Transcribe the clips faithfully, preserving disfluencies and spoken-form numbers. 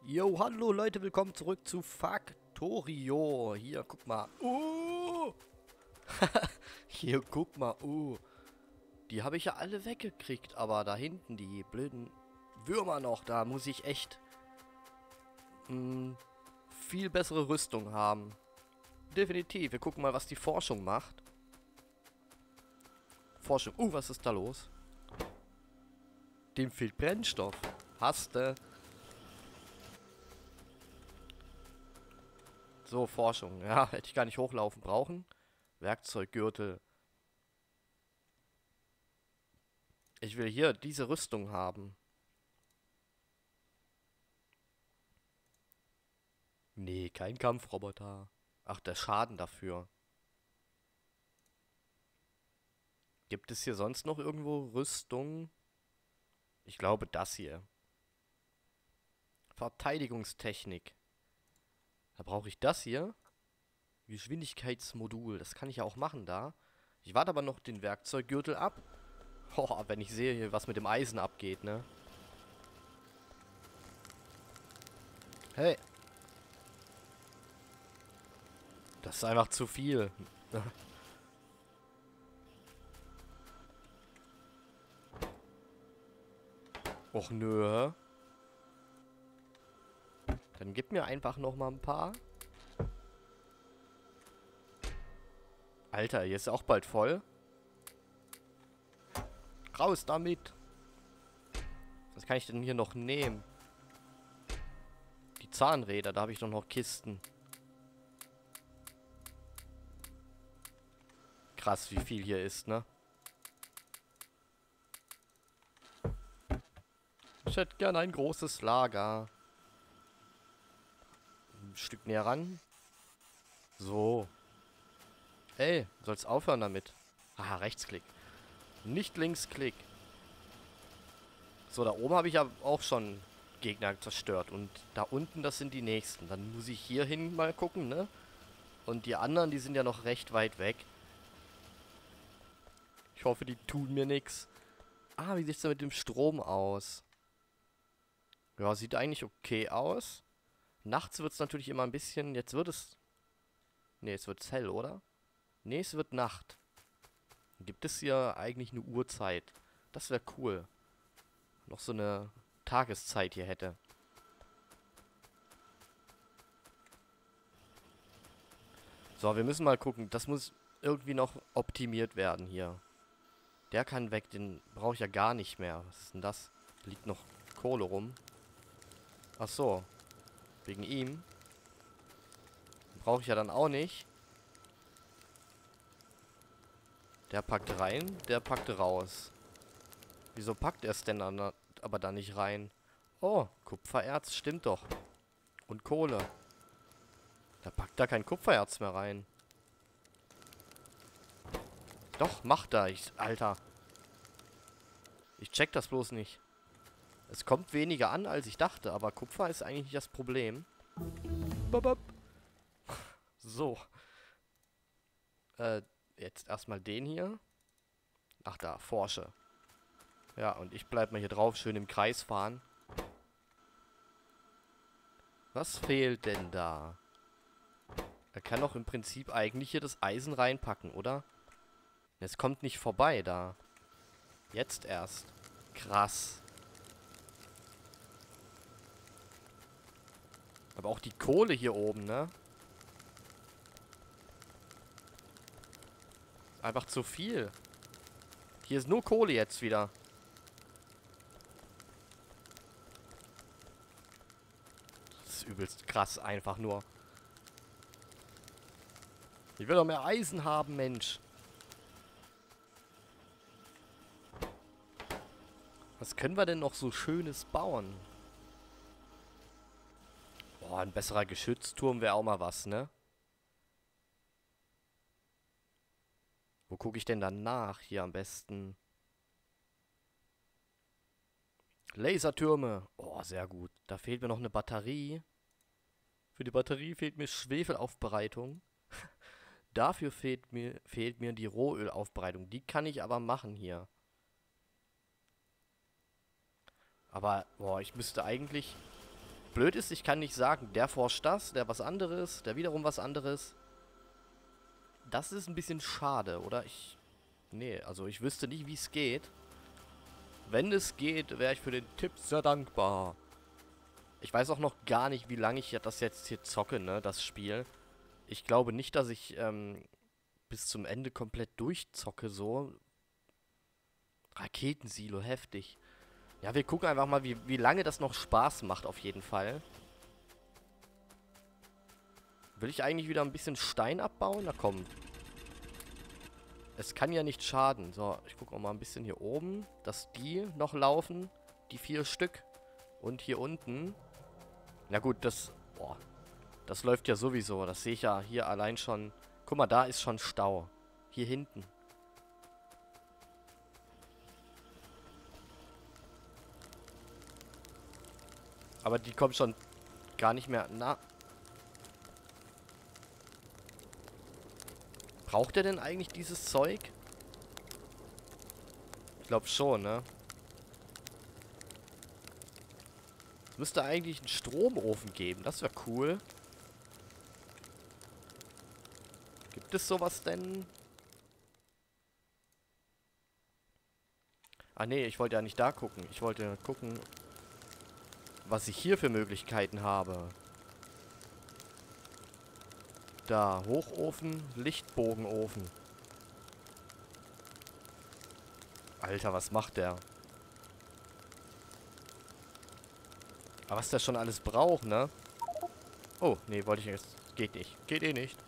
Jo, hallo Leute, willkommen zurück zu Factorio. Hier, guck mal. Oh! Hier, guck mal. Oh. Die habe ich ja alle weggekriegt, aber da hinten, die blöden Würmer noch, da muss ich echt mh, viel bessere Rüstung haben. Definitiv. Wir gucken mal, was die Forschung macht. Forschung. Uh, was ist da los? Dem fehlt Brennstoff. Hasste. So, Forschung. Ja, hätte ich gar nicht hochlaufen brauchen. Werkzeuggürtel. Ich will hier diese Rüstung haben. Nee, kein Kampfroboter. Ach, der Schaden dafür. Gibt es hier sonst noch irgendwo Rüstung? Ich glaube, das hier. Verteidigungstechnik. Da brauche ich das hier. Geschwindigkeitsmodul. Das kann ich ja auch machen da. Ich warte aber noch den Werkzeuggürtel ab. Oh, wenn ich sehe hier, was mit dem Eisen abgeht, ne? Hey. Das ist einfach zu viel. Och nö. Dann gib mir einfach noch mal ein paar. Alter, hier ist auch bald voll. Raus damit. Was kann ich denn hier noch nehmen? Die Zahnräder, da habe ich doch noch Kisten. Krass, wie viel hier ist, ne? Ich hätte gern ein großes Lager. Ein Stück näher ran. So. Ey, sollst aufhören damit. Aha, Rechtsklick. Nicht Linksklick. So, da oben habe ich ja auch schon Gegner zerstört. Und da unten, das sind die nächsten. Dann muss ich hier hin mal gucken, ne? Und die anderen, die sind ja noch recht weit weg. Ich hoffe, die tun mir nichts. Ah, wie sieht es denn mit dem Strom aus? Ja, sieht eigentlich okay aus. Nachts wird es natürlich immer ein bisschen... Jetzt wird es... Ne, es wird hell, oder? Ne, es wird Nacht. Gibt es hier eigentlich eine Uhrzeit? Das wäre cool. Noch so eine Tageszeit hier hätte. So, wir müssen mal gucken. Das muss irgendwie noch optimiert werden hier. Der kann weg, den brauche ich ja gar nicht mehr. Was ist denn das? Liegt noch Kohle rum. Ach so. Wegen ihm. Brauche ich ja dann auch nicht. Der packt rein, der packt raus. Wieso packt er es denn dann aber da nicht rein? Oh, Kupfererz, stimmt doch. Und Kohle. Da packt da kein Kupfererz mehr rein. Doch, macht er. Ich, Alter. Ich check das bloß nicht. Es kommt weniger an, als ich dachte, aber Kupfer ist eigentlich nicht das Problem. Babab. So. Äh, jetzt erstmal den hier. Ach da, forsche. Ja, und ich bleib mal hier drauf, schön im Kreis fahren. Was fehlt denn da? Er kann doch im Prinzip eigentlich hier das Eisen reinpacken, oder? Es kommt nicht vorbei da. Jetzt erst. Krass. Aber auch die Kohle hier oben, ne? Einfach zu viel. Hier ist nur Kohle jetzt wieder. Das ist übelst krass, einfach nur. Ich will doch mehr Eisen haben, Mensch. Was können wir denn noch so Schönes bauen? Boah, ein besserer Geschützturm wäre auch mal was, ne? Wo gucke ich denn dann nach? Hier am besten. Lasertürme. Oh, sehr gut. Da fehlt mir noch eine Batterie. Für die Batterie fehlt mir Schwefelaufbereitung. Dafür fehlt mir, fehlt mir die Rohölaufbereitung. Die kann ich aber machen hier. Aber, boah, ich müsste eigentlich blöd ist, ich kann nicht sagen, der forscht das, der was anderes, der wiederum was anderes. Das ist ein bisschen schade, oder? Ich... Nee, also ich wüsste nicht, wie es geht. Wenn es geht, wäre ich für den Tipp sehr dankbar. Ich weiß auch noch gar nicht, wie lange ich das jetzt hier zocke, ne, das Spiel. Ich glaube nicht, dass ich ähm, bis zum Ende komplett durchzocke, so. Raketensilo, heftig. Ja, wir gucken einfach mal, wie, wie lange das noch Spaß macht, auf jeden Fall. Will ich eigentlich wieder ein bisschen Stein abbauen? Na komm. Es kann ja nicht schaden. So, ich gucke auch mal ein bisschen hier oben, dass die noch laufen. Die vier Stück. Und hier unten. Na gut, das... Boah. Das läuft ja sowieso. Das sehe ich ja hier allein schon. Guck mal, da ist schon Stau. Hier hinten. Aber die kommen schon gar nicht mehr... Na... Braucht er denn eigentlich dieses Zeug? Ich glaube schon, ne? Es müsste eigentlich einen Stromofen geben. Das wäre cool. Gibt es sowas denn? Ah, nee, ich wollte ja nicht da gucken. Ich wollte gucken, was ich hier für Möglichkeiten habe. Da, Hochofen, Lichtbogenofen. Alter, was macht der? Aber was der schon alles braucht, ne? Oh, nee, wollte ich jetzt. Geht nicht. Geht eh nicht.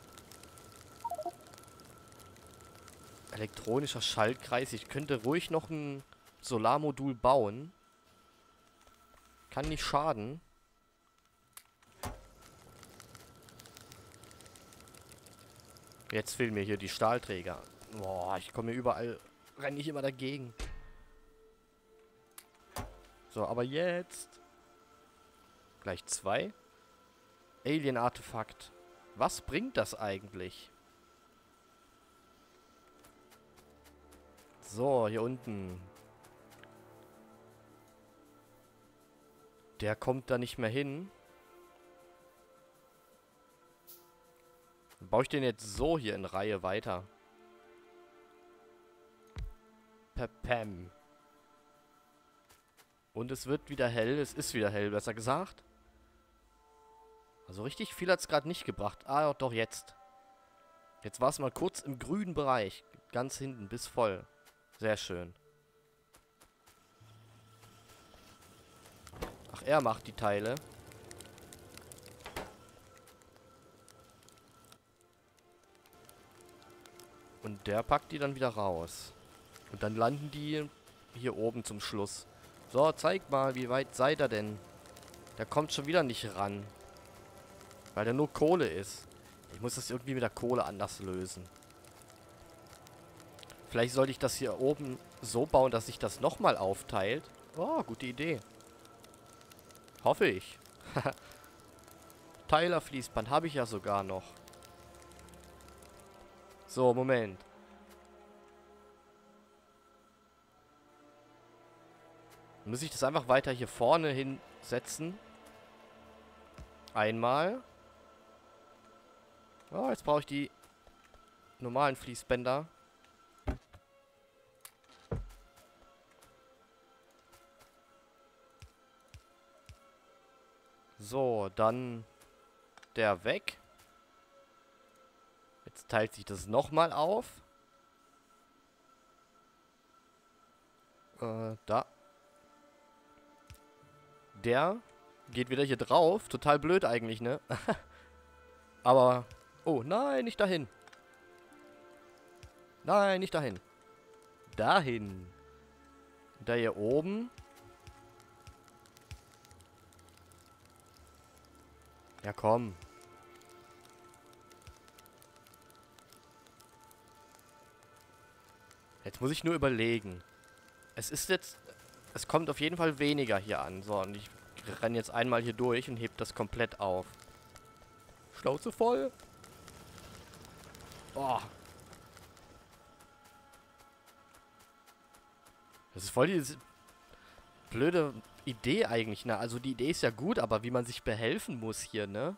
Elektronischer Schaltkreis. Ich könnte ruhig noch ein Solarmodul bauen. Kann nicht schaden. Jetzt fehlen mir hier die Stahlträger. Boah, ich komme überall... Renne ich immer dagegen. So, aber jetzt... Gleich zwei. Alien-Artefakt. Was bringt das eigentlich? So, hier unten. Der kommt da nicht mehr hin. Baue ich den jetzt so hier in Reihe weiter? Pam. Und es wird wieder hell. Es ist wieder hell, besser gesagt. Also richtig viel hat es gerade nicht gebracht. Ah, doch jetzt. Jetzt war es mal kurz im grünen Bereich. Ganz hinten, bis voll. Sehr schön. Ach, er macht die Teile. Und der packt die dann wieder raus. Und dann landen die hier oben zum Schluss. So, zeig mal, wie weit seid ihr denn? Der kommt schon wieder nicht ran. Weil der nur Kohle ist. Ich muss das irgendwie mit der Kohle anders lösen. Vielleicht sollte ich das hier oben so bauen, dass sich das nochmal aufteilt. Oh, gute Idee. Hoffe ich. Teilerfließband habe ich ja sogar noch. So, Moment. Muss ich das einfach weiter hier vorne hinsetzen? Einmal. Oh, jetzt brauche ich die normalen Fließbänder. So, dann der weg. Jetzt teilt sich das nochmal auf. Äh, da. Der geht wieder hier drauf. Total blöd eigentlich, ne? Aber... Oh, nein, nicht dahin. Nein, nicht dahin. Dahin. Da hier oben. Ja, komm. Jetzt muss ich nur überlegen. Es ist jetzt... Es kommt auf jeden Fall weniger hier an. So, und ich renne jetzt einmal hier durch und heb das komplett auf. Schnauze voll. Oh. Das ist voll dieses blöde Idee eigentlich, ne? Also die Idee ist ja gut, aber wie man sich behelfen muss hier, ne?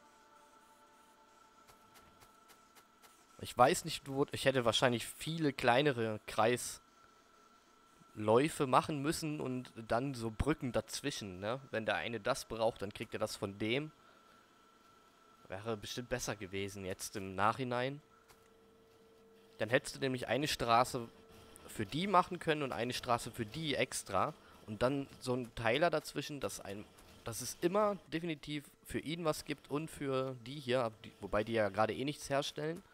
Ich weiß nicht, wo... Ich hätte wahrscheinlich viele kleinere Kreisläufe machen müssen und dann so Brücken dazwischen, ne? Wenn der eine das braucht, dann kriegt er das von dem. Wäre bestimmt besser gewesen jetzt im Nachhinein. Dann hättest du nämlich eine Straße für die machen können und eine Straße für die extra. Und dann so ein Teiler dazwischen, dass ein, dass es immer definitiv für ihn was gibt und für die hier, die, wobei die ja gerade eh nichts herstellen.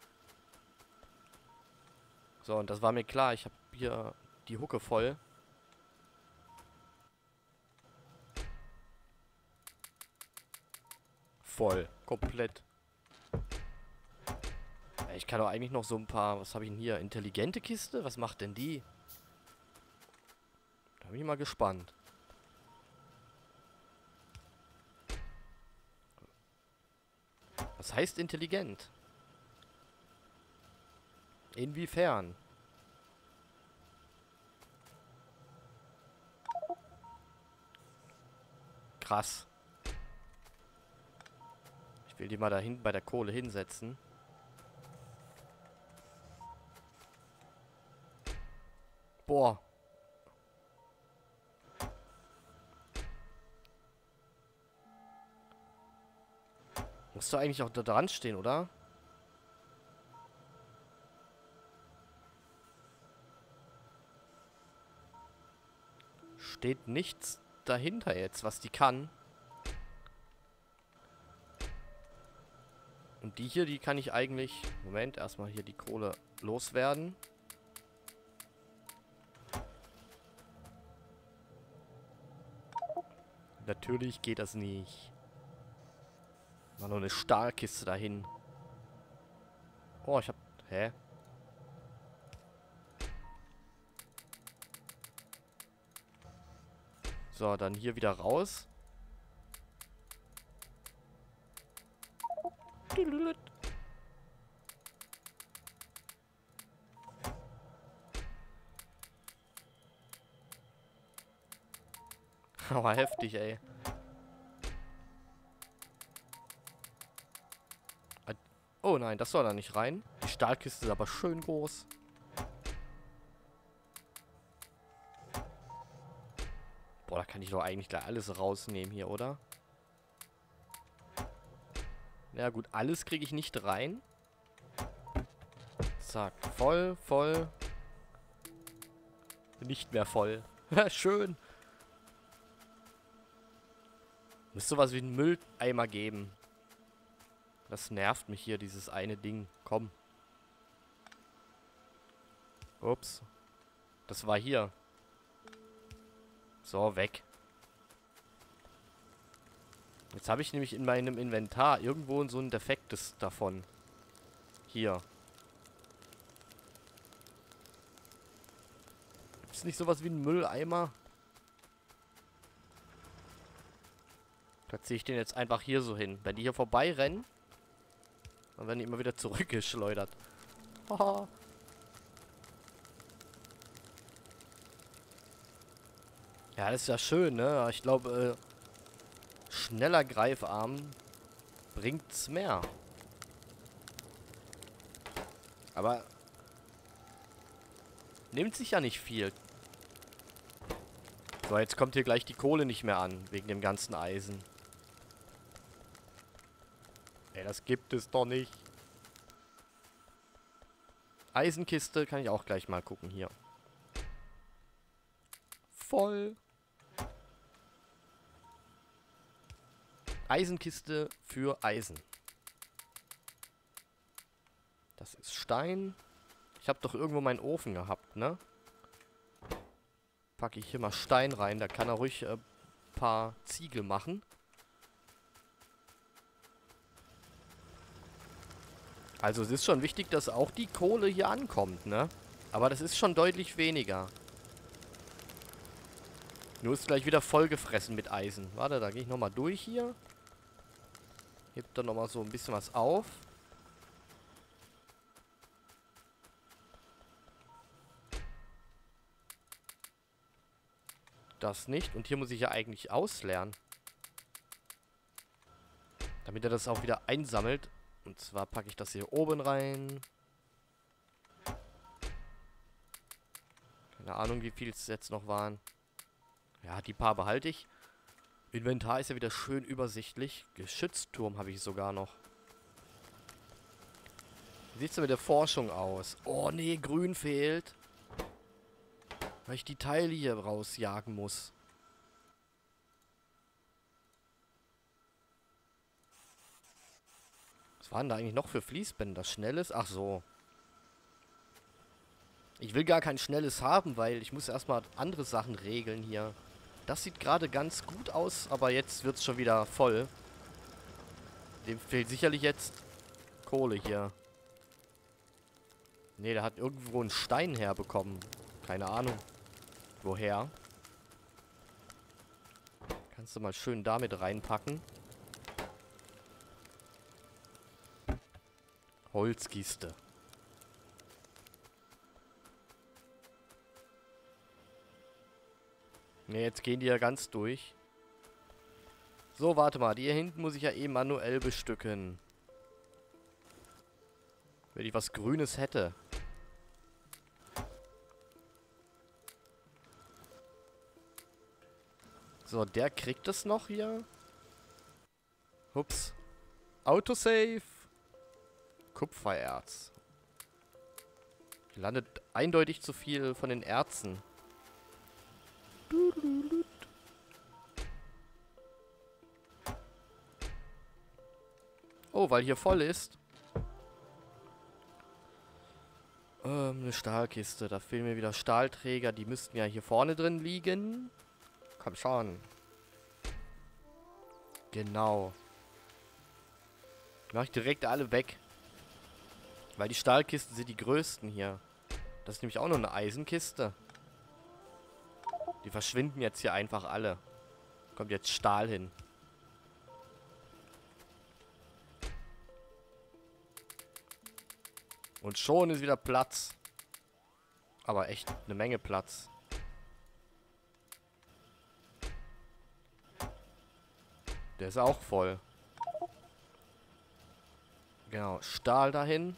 So, und das war mir klar. Ich habe hier die Hucke voll. Voll. Komplett. Ich kann doch eigentlich noch so ein paar... Was habe ich denn hier? Intelligente Kiste? Was macht denn die? Da bin ich mal gespannt. Was heißt intelligent? Inwiefern? Krass. Ich will die mal da hinten bei der Kohle hinsetzen. Boah. Musst du eigentlich auch da dran stehen, oder? Steht nichts dahinter jetzt, was die kann. Und die hier, die kann ich eigentlich... Moment, erstmal hier die Kohle loswerden. Natürlich geht das nicht. Mal nur eine Stahlkiste dahin. Oh, ich hab... Hä? So, dann hier wieder raus. Aber heftig, ey. Oh nein, das soll da nicht rein. Die Stahlkiste ist aber schön groß. Boah, da kann ich doch eigentlich gleich alles rausnehmen hier, oder? Ja gut, alles kriege ich nicht rein. Zack, voll, voll. Nicht mehr voll. Schön. Müsste sowas wie einen Mülleimer geben. Das nervt mich hier, dieses eine Ding. Komm. Ups. Das war hier. So, weg. Jetzt habe ich nämlich in meinem Inventar irgendwo so ein defektes davon. Hier. Gibt es nicht sowas wie einen Mülleimer? Platziere ich den jetzt einfach hier so hin. Wenn die hier vorbeirennen, dann werden die immer wieder zurückgeschleudert. Haha. Ja, das ist ja schön, ne? Ich glaube, äh, schneller Greifarm bringt's mehr. Aber nimmt sich ja nicht viel. So, jetzt kommt hier gleich die Kohle nicht mehr an, wegen dem ganzen Eisen. Ey, das gibt es doch nicht. Eisenkiste kann ich auch gleich mal gucken hier. Voll. Eisenkiste für Eisen. Das ist Stein. Ich habe doch irgendwo meinen Ofen gehabt, ne? Packe ich hier mal Stein rein. Da kann er ruhig ein äh, paar Ziegel machen. Also es ist schon wichtig, dass auch die Kohle hier ankommt, ne? Aber das ist schon deutlich weniger. Nur ist gleich wieder vollgefressen mit Eisen. Warte, da gehe ich nochmal durch hier. Hebt dann nochmal so ein bisschen was auf. Das nicht. Und hier muss ich ja eigentlich ausleeren. Damit er das auch wieder einsammelt. Und zwar packe ich das hier oben rein. Keine Ahnung, wie viel es jetzt noch waren. Ja, die paar behalte ich. Inventar ist ja wieder schön übersichtlich. Geschützturm habe ich sogar noch. Wie sieht es denn mit der Forschung aus? Oh nee, grün fehlt. Weil ich die Teile hier rausjagen muss. Was waren da eigentlich noch für Fließbänder? Schnelles? Ach so. Ich will gar kein schnelles haben, weil ich muss erstmal andere Sachen regeln hier. Das sieht gerade ganz gut aus, aber jetzt wird es schon wieder voll. Dem fehlt sicherlich jetzt Kohle hier. Ne, der hat irgendwo einen Stein herbekommen. Keine Ahnung. Woher? Kannst du mal schön damit reinpacken. Holzkiste. Ne, jetzt gehen die ja ganz durch. So, warte mal. Die hier hinten muss ich ja eh manuell bestücken. Wenn ich was Grünes hätte. So, der kriegt es noch hier. Ups. Autosave. Kupfererz. Landet eindeutig zu viel von den Erzen. Oh, weil hier voll ist. Ähm, eine Stahlkiste. Da fehlen mir wieder Stahlträger. Die müssten ja hier vorne drin liegen. Komm schon. Genau. Mach ich direkt alle weg. Weil die Stahlkisten sind die größten hier. Das ist nämlich auch noch eine Eisenkiste. Die verschwinden jetzt hier einfach alle. Kommt jetzt Stahl hin. Und schon ist wieder Platz. Aber echt eine Menge Platz. Der ist auch voll. Genau, Stahl dahin.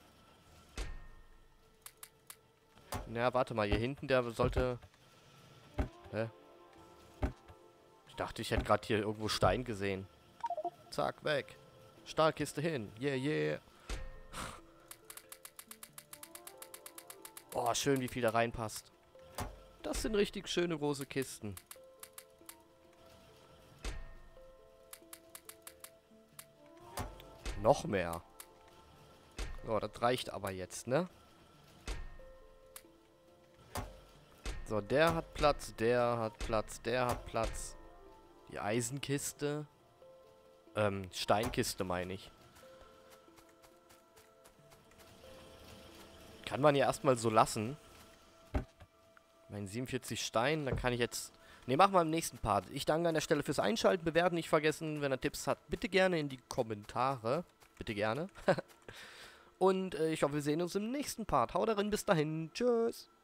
Na, warte mal, hier hinten, der sollte... Hä? Ich dachte, ich hätte gerade hier irgendwo Stein gesehen. Zack, weg. Stahlkiste hin. Yeah, yeah. Oh, schön, wie viel da reinpasst. Das sind richtig schöne große Kisten. Noch mehr. So, das reicht aber jetzt, ne? So, der hat Platz, der hat Platz, der hat Platz. Die Eisenkiste. Ähm, Steinkiste meine ich. Kann man ja erstmal so lassen. Mein siebenundvierzig Stein, dann kann ich jetzt... Ne, machen wir im nächsten Part. Ich danke an der Stelle fürs Einschalten, bewerten nicht vergessen. Wenn ihr Tipps habt, bitte gerne in die Kommentare. Bitte gerne. Und äh, ich hoffe, wir sehen uns im nächsten Part. Haut rein, bis dahin. Tschüss.